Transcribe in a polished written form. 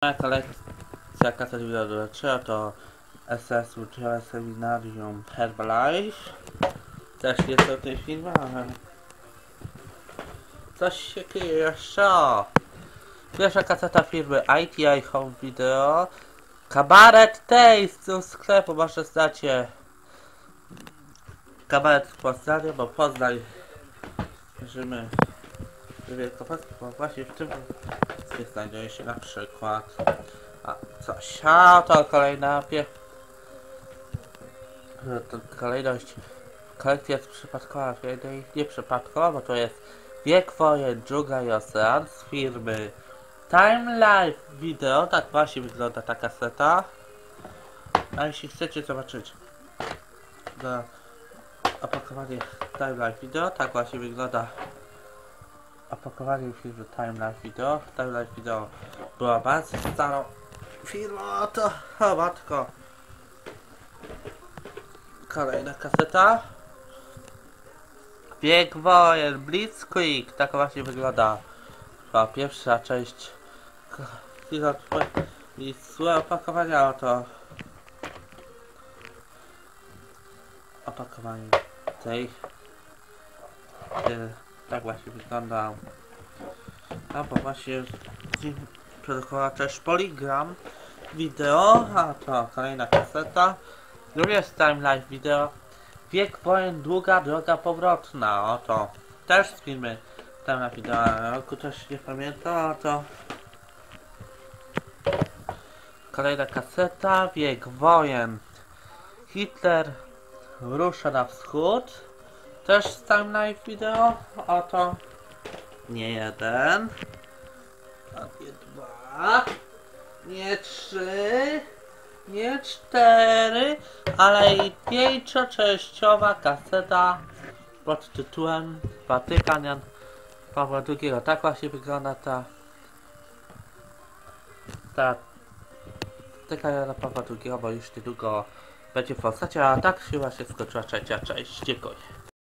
Moja kolekcja kaset wideo 3 to SS Uczyła Seminarium Herbalife. Też jest o tej filmie, ale coś się kryje jeszcze. Pierwsza kaseta firmy ITI Home Video. Kabaret Taste z sklepu może znacie. Kabaret w Poznaniu, bo Poznań żyjemy w Wielkopolsce, bo właśnie w tym znajduje się na przykład coś. To kolejna kolejność kolekcji jest przypadkowa, nie przypadkowa, bo to jest Wiek Wojen, Dżungla i Ocean z firmy Time Life Video. Tak właśnie wygląda ta kaseta. A jeśli chcecie zobaczyć opakowanie Time Life Video, tak właśnie wygląda opakowanie firmy Time Life Video. Time Life Video była bardzo starą firmą, to matko. Kolejna kaseta. Bieg Wojen, Blitzkrieg, tak właśnie wygląda. Była pierwsza część i złe opakowania, oto opakowanie tej. Tak właśnie wygląda. A bo właśnie produkowała też Polygram Video, a to kolejna kaseta. Drugie jest Time Life Video. Wiek Wojen, długa droga powrotna. Oto też z filmy Time Life Video. Roku też nie pamiętam, a to kolejna kaseta. Wiek Wojen. Hitler rusza na wschód. Też z Time Life Video. Oto nie jeden, nie dwa, nie trzy, nie cztery, ale i pięcioczęściowa kaseta pod tytułem Watykan Jan Pawła II. Tak właśnie wygląda ta Watykan Jana Pawła II, bo już niedługo będzie w postaci, a tak się właśnie skończyła trzecia część. Dziękuję.